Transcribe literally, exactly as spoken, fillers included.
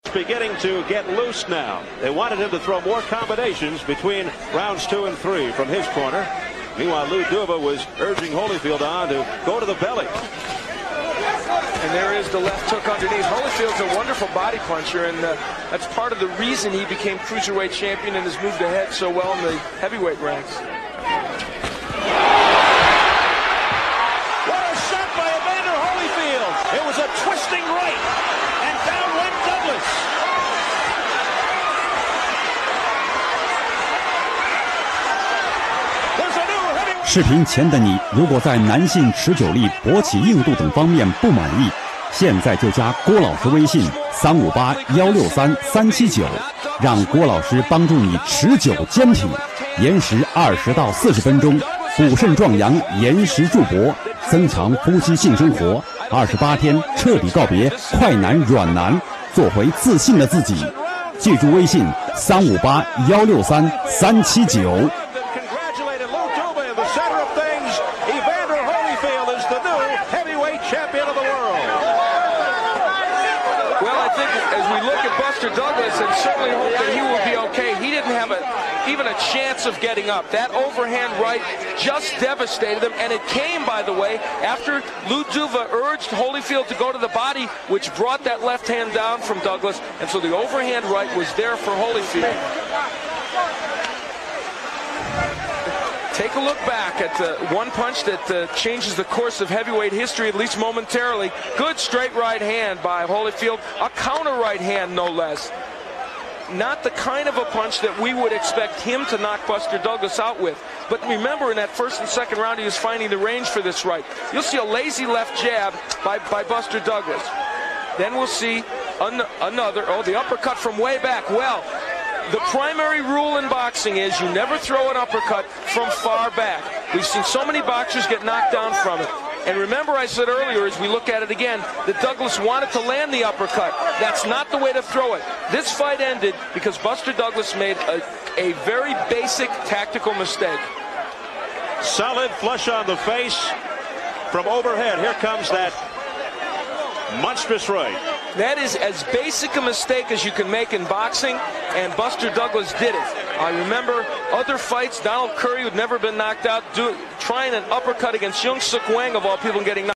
Beginning to get loose now. They wanted him to throw more combinations between rounds two and three from his corner. Meanwhile, Lou Duva was urging Holyfield on to go to the belly. And there is the left hook underneath. Holyfield's a wonderful body puncher, and uh, that's part of the reason he became cruiserweight champion and has moved ahead so well in the heavyweight ranks. What a shot by Evander Holyfield! It was a twisting right, and down went Douglas. 视频前的你，如果在男性持久力、勃起硬度等方面不满意，现在就加郭老师微信三五八幺六三三七九，让郭老师帮助你持久坚挺，延时二十到四十分钟，补肾壮阳，延时助勃，增强夫妻性生活，二十八天彻底告别快男软男，做回自信的自己。记住微信三五八幺六三三七九。 Champion of the world. Well, I think as we look at Buster Douglas, and certainly hope that he will be okay. He didn't have a, even a chance of getting up. That overhand right just devastated him, and it came, by the way, after Lou Duva urged Holyfield to go to the body, which brought that left hand down from Douglas, and so the overhand right was there for Holyfield. Take a look back at the one punch that uh, changes the course of heavyweight history, at least momentarily. Good straight right hand by Holyfield. A counter right hand, no less. Not the kind of a punch that we would expect him to knock Buster Douglas out with. But remember, in that first and second round, he was finding the range for this right. You'll see a lazy left jab by, by Buster Douglas. Then we'll see an another, oh, the uppercut from way back. Well, the primary rule in boxing is you never throw an uppercut from far back. We've seen so many boxers get knocked down from it. And remember, I said earlier, as we look at it again, that Douglas wanted to land the uppercut. That's not the way to throw it. This fight ended because Buster Douglas made a, a very basic tactical mistake. Solid flush on the face from overhead. Here comes that monstrous right. That is as basic a mistake as you can make in boxing, and Buster Douglas did it. I remember other fights, Donald Curry, who'd never been knocked out, do, trying an uppercut against Young Suk Wang, of all people, getting knocked out.